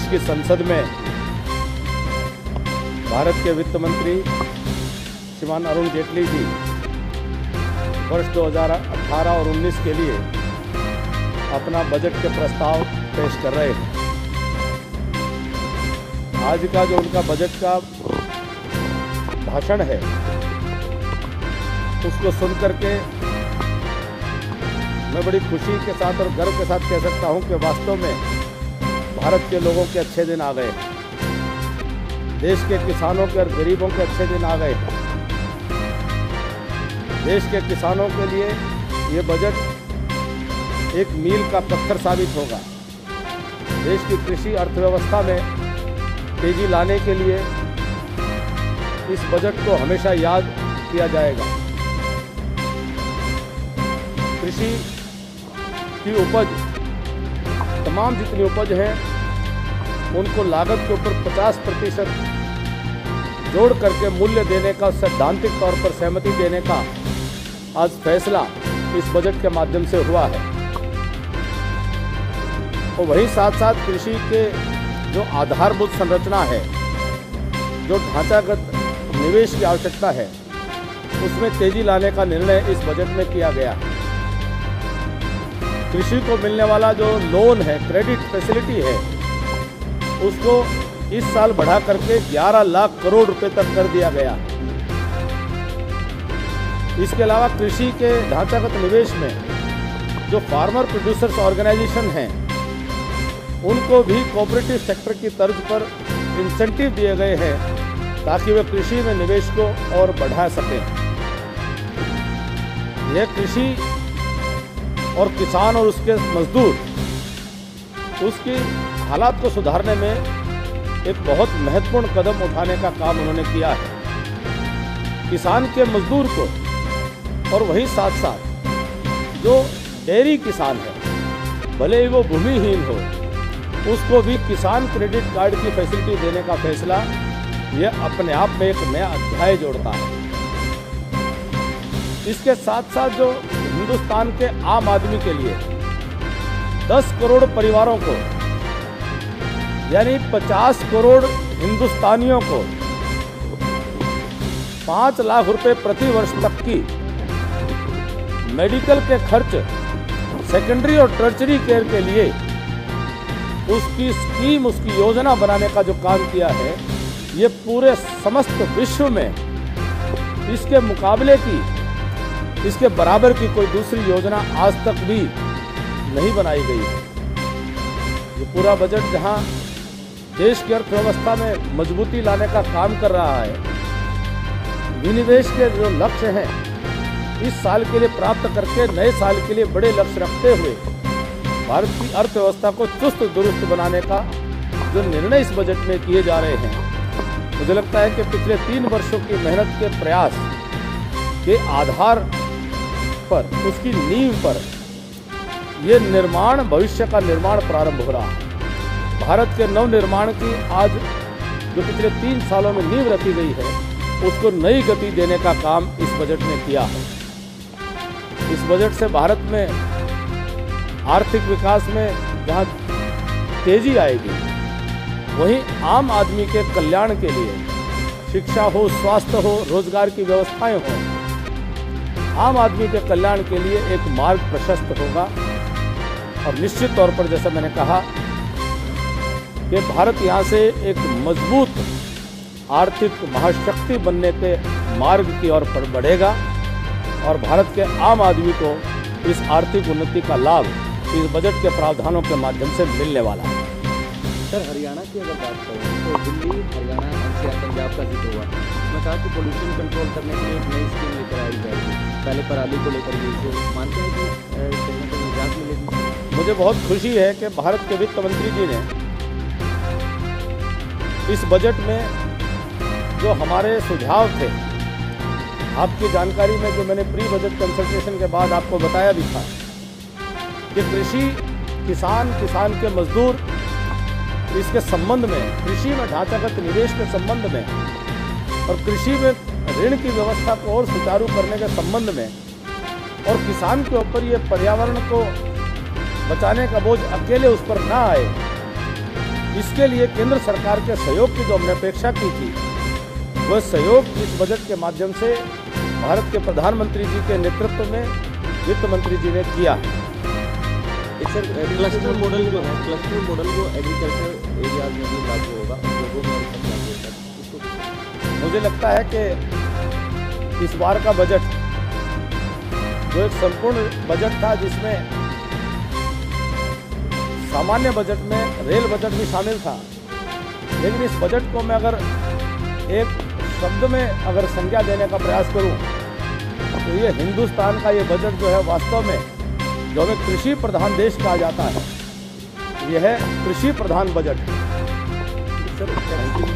देश की संसद में भारत के वित्त मंत्री श्रीमान अरुण जेटली जी वर्ष 2018 और 19 के लिए अपना बजट के प्रस्ताव पेश कर रहे हैं। आज का जो उनका बजट का भाषण है उसको सुन करके मैं बड़ी खुशी के साथ और गर्व के साथ कह सकता हूं कि वास्तव में भारत के लोगों के अच्छे दिन आ गए, देश के किसानों के और गरीबों के अच्छे दिन आ गए। देश के किसानों के लिए ये बजट एक मील का पत्थर साबित होगा। देश की कृषि अर्थव्यवस्था में तेजी लाने के लिए इस बजट को हमेशा याद किया जाएगा। कृषि की उपज, तमाम जितनी उपज है उनको लागत के ऊपर 50% जोड़ करके मूल्य देने का, सैद्धांतिक तौर पर सहमति देने का आज फैसला इस बजट के माध्यम से हुआ है। और वहीं साथ साथ कृषि के जो आधारभूत संरचना है, जो ढांचागत निवेश की आवश्यकता है, उसमें तेजी लाने का निर्णय इस बजट में किया गया है। कृषि को मिलने वाला जो लोन है, क्रेडिट फैसिलिटी है, उसको इस साल बढ़ा करके 11 लाख करोड़ रुपए तक कर दिया गया है। इसके अलावा कृषि के ढांचागत निवेश में जो फार्मर प्रोड्यूसर्स ऑर्गेनाइजेशन हैं, उनको भी कोऑपरेटिव सेक्टर की तर्ज पर इंसेंटिव दिए गए हैं ताकि वे कृषि में निवेश को और बढ़ा सकें। यह कृषि और किसान और उसके मजदूर, उसकी हालात को सुधारने में एक बहुत महत्वपूर्ण कदम उठाने का काम उन्होंने किया है। किसान के मजदूर को और वहीं साथ साथ जो डेयरी किसान है, भले ही वो भूमिहीन हो, उसको भी किसान क्रेडिट कार्ड की फैसिलिटी देने का फैसला यह अपने आप में एक नया अध्याय जोड़ता है। इसके साथ साथ जो हिंदुस्तान के आम आदमी के लिए 10 करोड़ परिवारों को, यानी 50 करोड़ हिंदुस्तानियों को 5 लाख रुपए प्रति वर्ष तक की मेडिकल के खर्च, सेकेंडरी और टर्चरी केयर के लिए उसकी स्कीम, उसकी योजना बनाने का जो काम किया है, ये पूरे समस्त विश्व में इसके मुकाबले की, इसके बराबर की कोई दूसरी योजना आज तक भी नहीं बनाई गई है। ये पूरा बजट जहां देश की अर्थव्यवस्था में मजबूती लाने का काम कर रहा है, विनिवेश के जो लक्ष्य हैं इस साल के लिए प्राप्त करके नए साल के लिए बड़े लक्ष्य रखते हुए भारत की अर्थव्यवस्था को चुस्त दुरुस्त बनाने का जो निर्णय इस बजट में किए जा रहे हैं, मुझे लगता है कि पिछले 3 वर्षों की मेहनत के प्रयास के आधार पर, उसकी नींव पर ये निर्माण, भविष्य का निर्माण प्रारंभ हो रहा है। भारत के नव निर्माण की आज जो पिछले 3 सालों में नींव रखी गई है, उसको नई गति देने का काम इस बजट ने किया है। इस बजट से भारत में आर्थिक विकास में जहां तेजी आएगी, वहीं आम आदमी के कल्याण के लिए शिक्षा हो, स्वास्थ्य हो, रोजगार की व्यवस्थाएं हो, आम आदमी के कल्याण के लिए एक मार्ग प्रशस्त होगा। और निश्चित तौर पर जैसा मैंने कहा कि भारत यहाँ से एक मजबूत आर्थिक महाशक्ति बनने के मार्ग की ओर बढ़ेगा और भारत के आम आदमी को इस आर्थिक उन्नति का लाभ इस बजट के प्रावधानों के माध्यम से मिलने वाला है। सर, हरियाणा की अगर बात करें तो दिल्ली, हरियाणा, एनसीआर, पंजाब का जिक्र हुआ। उसमें कहा कि पोल्यूशन कंट्रोल करने के लिए एक नई स्कीम लेकर आई जाएगी। पहले पराली को लेकर भी जो मानते हैं कि कहीं ना कहीं निजात मिलेगी। मुझे बहुत खुशी है कि भारत के वित्त मंत्री जी ने इस बजट में जो हमारे सुझाव थे, आपकी जानकारी में जो मैंने प्री बजट कंसल्टेशन के बाद आपको बताया भी था कि कृषि, किसान के मजदूर, इसके संबंध में, कृषि में ढांचागत निवेश के संबंध में और कृषि में ऋण की व्यवस्था को और सुचारू करने के संबंध में, और किसान के ऊपर ये पर्यावरण को बचाने का बोझ अकेले उस पर ना आए, इसके लिए केंद्र सरकार के सहयोग की जो हमने अपेक्षा की थी, वह सहयोग इस बजट के माध्यम से भारत के प्रधानमंत्री जी के नेतृत्व में वित्त मंत्री जी ने किया है। सर क्लस्टर मॉडल जो है, क्लस्टर मॉडल जो एग्रीकल्चर एरियाज में भी लागू होगा, लोगों में भी लागू होगा, इसको मुझे लगता है कि इस बार का बजट जो एक संपूर्ण बजट था, जिसमें सामान्य बजट में रेल बजट भी शामिल था, लेकिन इस बजट को मैं अगर एक शब्द में अगर संज्ञा देने का प्रयास करूं, तो ये हिंदुस्तान का ये बजट जो है वास्तव में जो हमें कृषि प्रधान देश कहा जाता है, यह है कृषि प्रधान बजट। सर